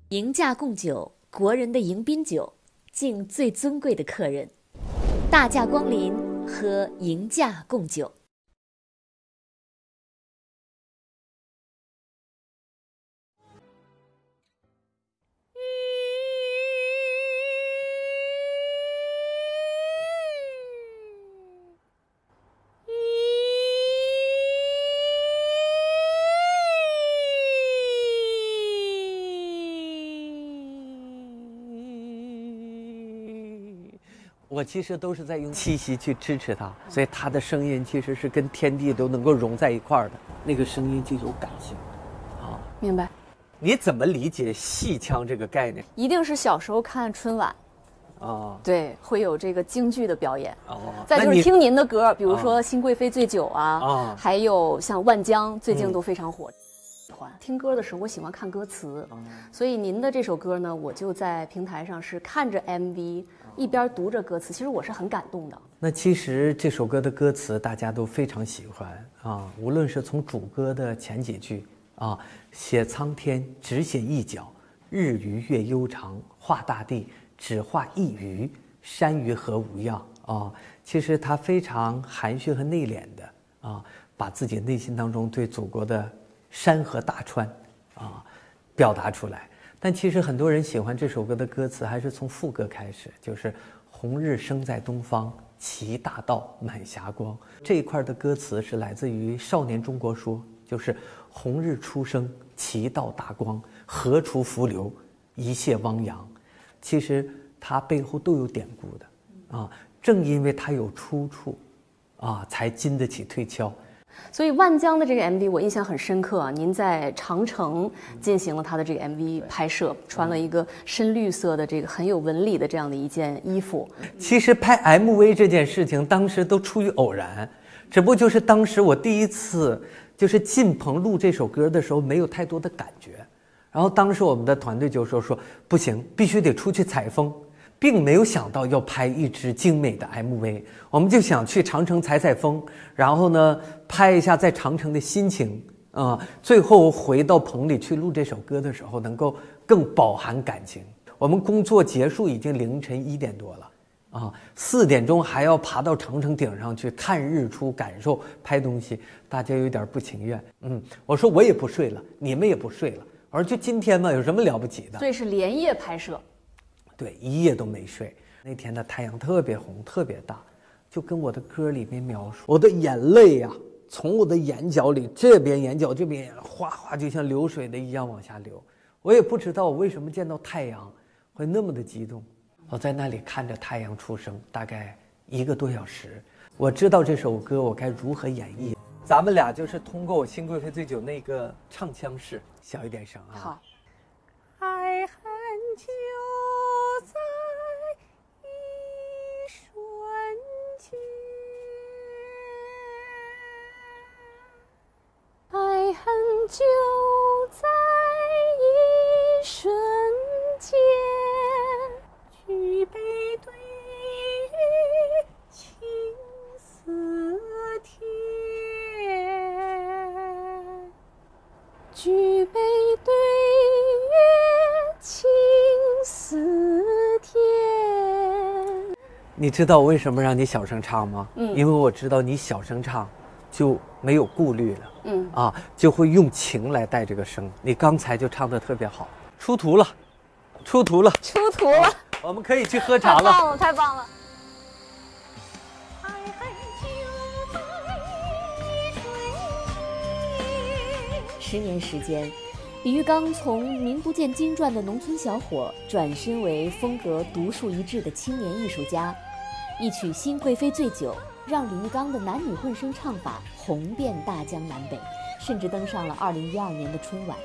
迎驾贡酒，国人的迎宾酒，敬最尊贵的客人。大驾光临，喝迎驾贡酒。 我其实都是在用气息去支持它，所以它的声音其实是跟天地都能够融在一块儿的，那个声音就有感性。啊， 明白。 你怎么理解戏腔这个概念？ 一定是小时候看春晚，对，会有这个京剧的表演。再就是听您的歌，比如说《新贵妃醉酒》啊，还有像《万江》，最近都非常火。听歌的时候，我喜欢看歌词，所以您的这首歌呢，我就在平台上是看着 MV，一边读着歌词，其实我是很感动的。 那其实这首歌的歌词大家都非常喜欢啊，无论是从主歌的前几句啊，写苍天只写一角，日余月悠长，画大地只画一隅，山鱼何无恙啊？其实它非常含蓄和内敛的啊，把自己内心当中对祖国的山河大川啊表达出来。但其实很多人喜欢这首歌的歌词还是从副歌开始，就是红日升在东方，齐大道满霞光。这一块的歌词是来自于《少年中国说》，就是红日初升，齐道大光，何处伏流，一泻汪洋。其实它背后都有典故的啊，正因为它有出处啊，才经得起推敲。 所以万江的这个 MV 我印象很深刻啊，您在长城进行了他的这个 MV 拍摄，穿了一个深绿色的这个很有纹理的这样的一件衣服。 其实拍 MV 这件事情当时都出于偶然，只不过就是当时我第一次就是进棚录这首歌的时候没有太多的感觉，然后当时我们的团队就说不行，必须得出去采风，并没有想到要拍一支精美的 MV， 我们就想去长城采风，然后呢拍一下在长城的心情最后回到棚里去录这首歌的时候能够更饱含感情。我们工作结束已经凌晨1点多了4点钟还要爬到长城顶上去看日出，感受拍东西，大家有点不情愿。我说我也不睡了，你们也不睡了，我说就今天嘛，有什么了不起的？ 所以是连夜拍摄。 对，一夜都没睡。那天的太阳特别红，特别大，就跟我的歌里面描述，我的眼泪从我的眼角里，这边眼角这边哗哗就像流水的一样往下流。我也不知道我为什么见到太阳会那么的激动。我在那里看着太阳出生，大概1个多小时。我知道这首歌我该如何演绎。咱们俩就是通过我《新贵妃醉酒》那个唱腔式，小一点声啊。 好。 爱恨就在一瞬间， 爱恨就在一瞬间， 举杯对月情似天， 举杯对月情似天。 你知道我为什么让你小声唱吗？因为我知道你小声唱就没有顾虑了，就会用情来带这个声。你刚才就唱得特别好，出图了，出图了， 出图了， 我们可以去喝茶了。 太棒了，太棒了！ 爱恨就在一瞬间。 10年时间，李玉刚从名不见经传的农村小伙，转身为风格独树一帜的青年艺术家。一曲《新贵妃醉酒》，让李玉刚的男女混声唱法红遍大江南北，甚至登上了2012年的春晚。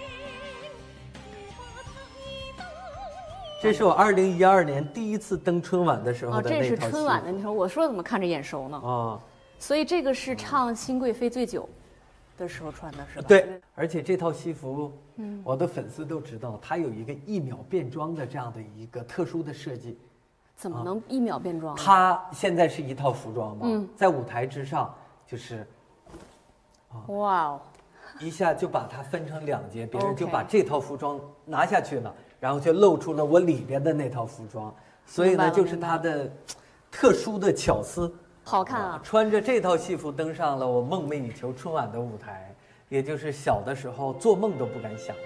这是我2012年第一次登春晚的时候的那套戏。 这是春晚的那时候，我说怎么看着眼熟呢？所以这个是唱《新贵妃醉酒》的时候穿的是吧？ 对，而且这套戏服，我的粉丝都知道，它有一个1秒变装的这样的一个特殊的设计。 怎么能1秒变装？ 它现在是一套服装嘛，在舞台之上就是， 哇哦， 一下就把它分成2节，别人就把这套服装拿下去了，然后就露出了我里边的那套服装。所以呢，就是它的特殊的巧思。 好看啊！ 穿着这套戏服登上了我梦寐以求春晚的舞台，也就是小的时候做梦都不敢想的。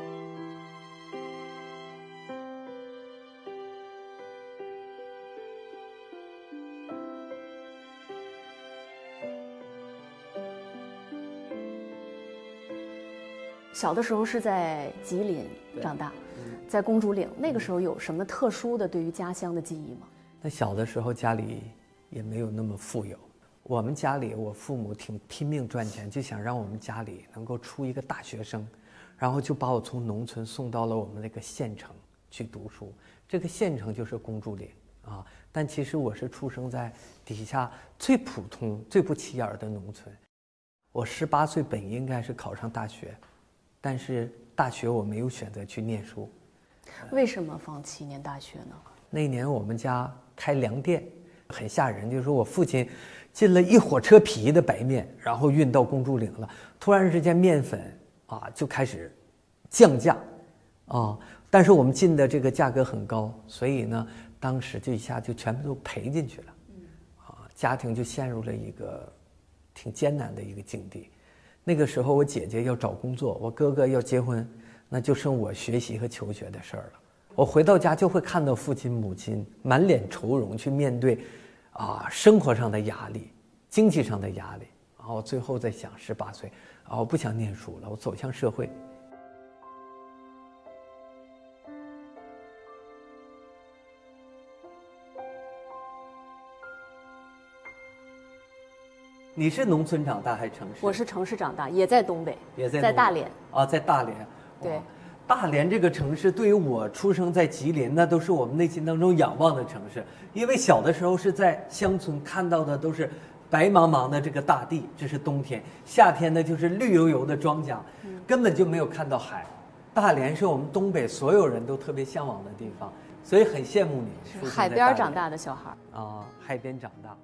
小的时候是在吉林长大，在公主岭，那个时候有什么特殊的对于家乡的记忆吗？ 那小的时候家里也没有那么富有，我们家里我父母挺拼命赚钱，就想让我们家里能够出一个大学生，然后就把我从农村送到了我们那个县城去读书。这个县城就是公主岭啊，但其实我是出生在底下最普通、最不起眼的农村。我18岁本应该是考上大学，但是大学我没有选择去念书。 为什么放弃念大学呢？ 那一年我们家开粮店，很吓人，就是说我父亲进了1火车皮的白面，然后运到公主岭了。突然之间面粉啊就开始降价啊，但是我们进的这个价格很高，所以呢当时就一下就全部都赔进去了，家庭就陷入了一个挺艰难的一个境地。那个时候我姐姐要找工作，我哥哥要结婚，那就剩我学习和求学的事儿了。我回到家就会看到父亲母亲满脸愁容去面对生活上的压力，经济上的压力。然后最后在想18岁我不想念书了，我走向社会。你是农村长大还是城市？ 我是城市长大，也在东北， 也在大连。 在大连。 对， 大连这个城市对于我出生在吉林，那都是我们内心当中仰望的城市。因为小的时候是在乡村看到的都是白茫茫的这个大地，这是冬天；夏天呢就是绿油油的庄稼，根本就没有看到海。大连是我们东北所有人都特别向往的地方，所以很羡慕你。 是海边长大的小孩海边长大。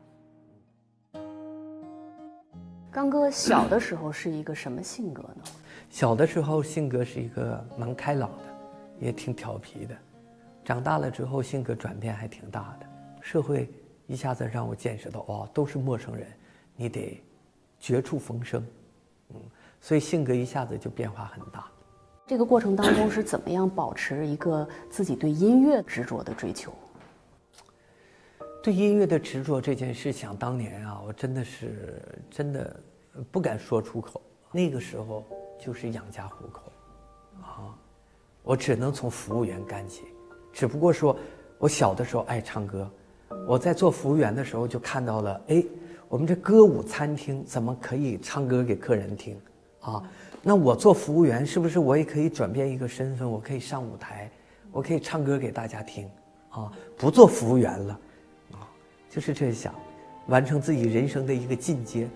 刚哥小的时候是一个什么性格呢？ 小的时候性格是一个蛮开朗的，也挺调皮的。长大了之后性格转变还挺大的，社会一下子让我见识到都是陌生人，你得绝处逢生，所以性格一下子就变化很大。 这个过程当中是怎么样保持一个自己对音乐执着的追求？ 对音乐的执着这件事，想当年我真的不敢说出口。那个时候就是养家糊口我只能从服务员干起。只不过说我小的时候爱唱歌，我在做服务员的时候就看到了，我们这歌舞餐厅怎么可以唱歌给客人听那我做服务员是不是我也可以转变一个身份，我可以上舞台，我可以唱歌给大家听不做服务员了就是这样想，完成自己人生的一个进阶。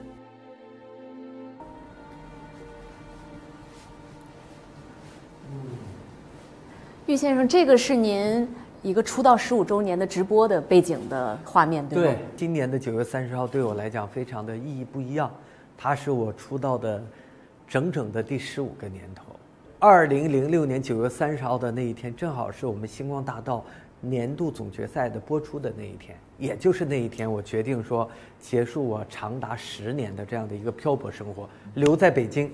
郁先生，这个是您一个出道15周年的直播的背景的画面，对吗？ 对，今年的9月30号对我来讲非常的意义不一样，它是我出道的整整的第15个年头。2006年9月30号的那一天，正好是我们星光大道年度总决赛的播出的那一天，也就是那一天，我决定说结束我长达10年的这样的一个漂泊生活，留在北京。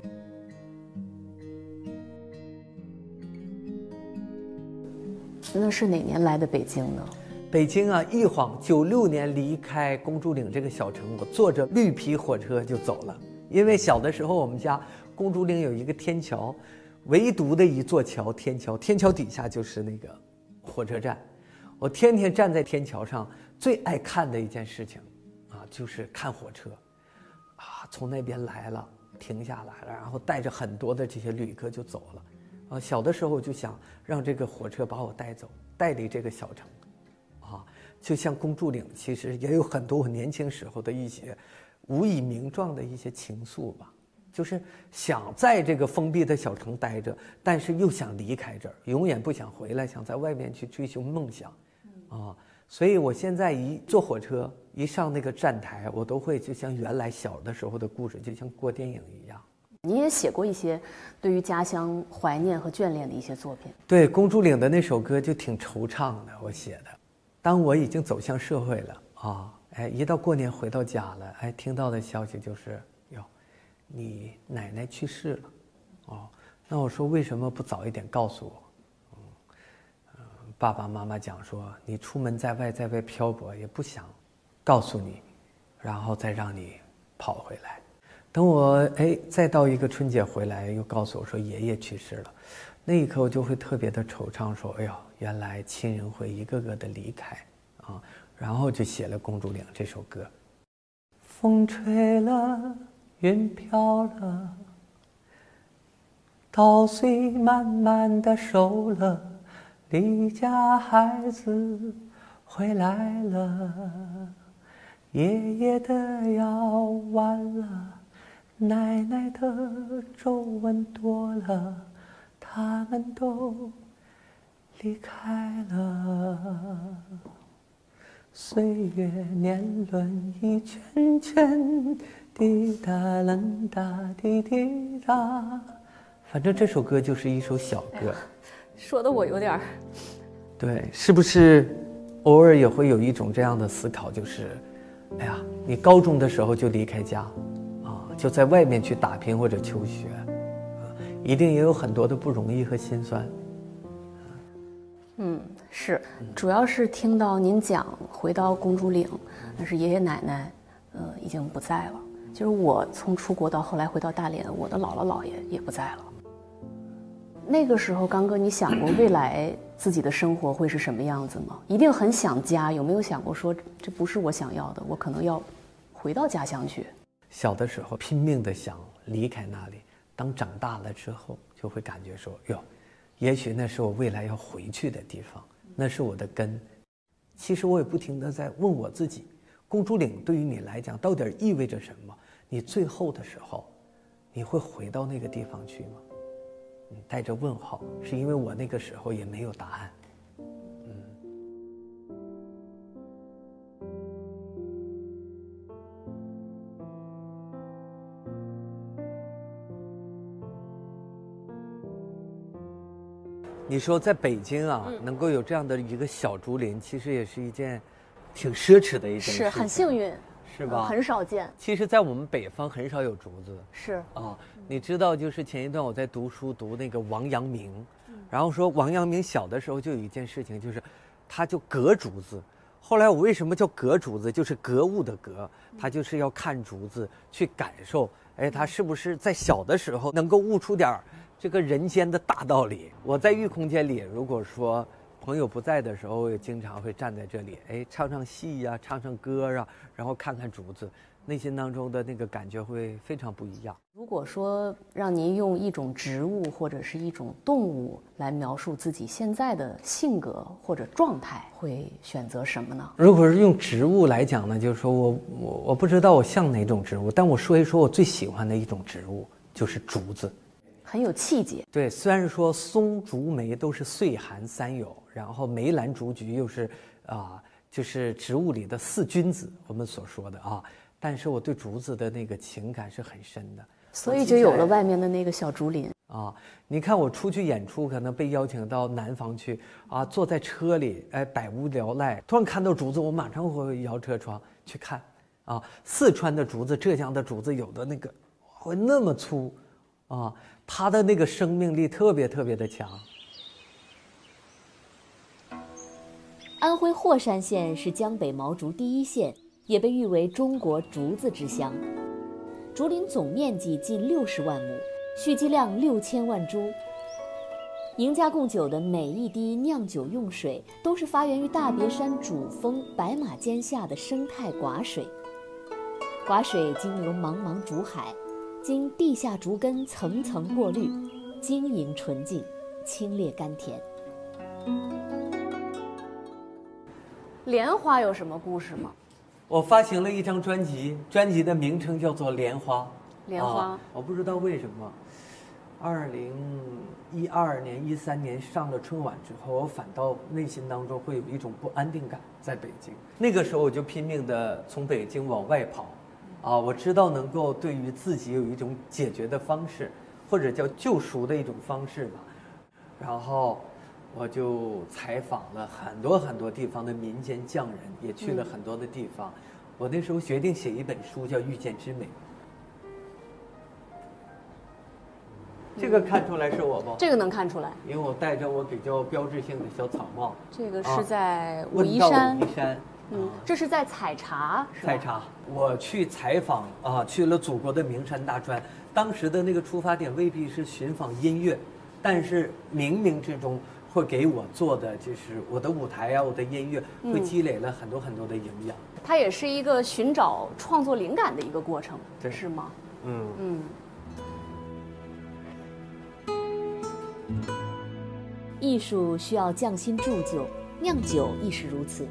那是哪年来的北京呢？ 北京一晃96年离开公主岭这个小城，我坐着绿皮火车就走了。因为小的时候我们家公主岭有一个天桥，唯独的一座桥，天桥底下就是那个火车站。我天天站在天桥上，最爱看的一件事情就是看火车从那边来了，停下来了，然后带着很多的这些旅客就走了。小的时候就想让这个火车把我带走，带离这个小城就像公主岭其实也有很多我年轻时候的一些无以名状的一些情愫吧，就是想在这个封闭的小城待着，但是又想离开这儿，永远不想回来，想在外面去追求梦想所以我现在一坐火车一上那个站台，我都会就像原来小的时候的故事，就像过电影一样。 你也写过一些对于家乡怀念和眷恋的一些作品。 对，公主岭的那首歌就挺惆怅的，我写的。当我已经走向社会了啊，哎，一到过年回到家了，哎，听到的消息就是哟，你奶奶去世了，哦，那我说为什么不早一点告诉我？爸爸妈妈讲说你出门在外，在外漂泊也不想告诉你，然后再让你跑回来。等我再到一个春节回来，又告诉我说爷爷去世了，那一刻我就会特别的惆怅，说哎呦，原来亲人会一个个的离开啊，然后就写了《公主岭》这首歌。风吹了，云飘了，稻穗慢慢的熟了，离家孩子回来了，爷爷的药完了，奶奶的皱纹多了，他们都离开了。岁月年轮一圈圈，滴答楞答滴滴答。反正这首歌就是一首小歌。 说的我有点儿。 对，是不是偶尔也会有一种这样的思考，就是哎呀，你高中的时候就离开家啊，就在外面去打拼或者求学一定也有很多的不容易和心酸。 是，主要是听到您讲回到公主岭，但是爷爷奶奶已经不在了。就是我从出国到后来回到大连，我的姥姥姥爷也不在了。那个时候，刚哥，你想过未来自己的生活会是什么样子吗？一定很想家，有没有想过说这不是我想要的，我可能要回到家乡去？ 小的时候拼命的想离开那里，当长大了之后，就会感觉说哟，也许那是我未来要回去的地方，那是我的根。其实我也不停地在问我自己，公主岭对于你来讲到底意味着什么？你最后的时候，你会回到那个地方去吗？带着问号，是因为我那个时候也没有答案。你说在北京啊，能够有这样的一个小竹林，其实也是一件挺奢侈的一件事， 是很幸运， 是吧？ 很少见。 其实，在我们北方很少有竹子。 是啊，你知道，就是前一段我在读书读那个王阳明，然后说王阳明小的时候就有一件事情，就是他就隔竹子。后来我为什么叫隔竹子？就是格物的格，他就是要看竹子，去感受，哎，他是不是在小的时候能够悟出点这个人间的大道理。我在寓空间里，如果说朋友不在的时候，我也经常会站在这里，哎，唱唱戏呀，唱唱歌啊，然后看看竹子，内心当中的那个感觉会非常不一样。 如果说让您用一种植物或者是一种动物来描述自己现在的性格或者状态，会选择什么呢？ 如果是用植物来讲呢，就是说我不知道我像哪种植物，但我说一说我最喜欢的一种植物，就是竹子。 很有气节。 对，虽然说松竹梅都是岁寒三友，然后梅兰竹菊又是就是植物里的四君子，我们所说的啊，但是我对竹子的那个情感是很深的， 所以就有了外面的那个小竹林啊。你看我出去演出，可能被邀请到南方去啊，坐在车里，哎，百无聊赖，突然看到竹子，我马上会摇车窗去看啊。四川的竹子、浙江的竹子，有的那个会那么粗啊。它的那个生命力特别的强。 安徽霍山县是江北毛竹第一县，也被誉为中国竹子之乡。竹林总面积近60万亩，蓄积量6000万株。赢家贡酒的每一滴酿酒用水，都是发源于大别山主峰白马尖下的生态寡水。寡水经由茫茫竹海，经地下竹根层层过滤，晶莹纯净，清冽甘甜。 莲花有什么故事吗？ 我发行了一张专辑，专辑的名称叫做《莲花》。 莲花， 我不知道为什么，2012年、13年上了春晚之后，我反倒内心当中会有一种不安定感。在北京那个时候，我就拼命的从北京往外跑， 我知道能够对于自己有一种解决的方式，或者叫救赎的一种方式吧。然后我就采访了很多很多地方的民间匠人，也去了很多的地方。我那时候决定写一本书，叫《遇见之美》。这个看出来是我不？ 这个能看出来， 因为我戴着我比较标志性的小草帽。 这个是在武夷山。 武夷山。 这是在采茶。 采茶，我去采访去了祖国的名山大川。当时的那个出发点未必是寻访音乐，但是冥冥之中会给我做的就是我的舞台我的音乐会积累了很多很多的营养。 它也是一个寻找创作灵感的一个过程， 对， 是吗？ 艺术需要匠心铸就，酿酒亦是如此。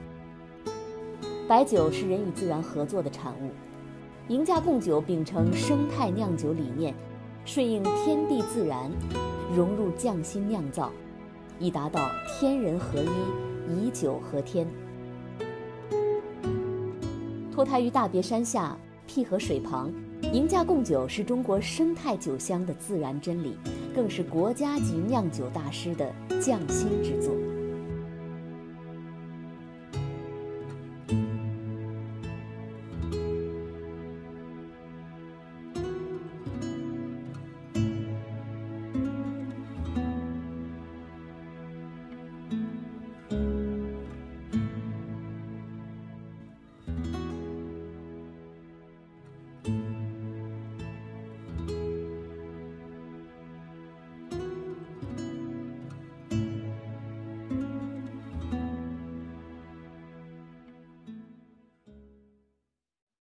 白酒是人与自然合作的产物，迎驾贡酒秉承生态酿酒理念，顺应天地自然，融入匠心酿造，以达到天人合一，以酒和天。脱胎于大别山下，辟河水旁，迎驾贡酒是中国生态酒香的自然真理，更是国家级酿酒大师的匠心之作。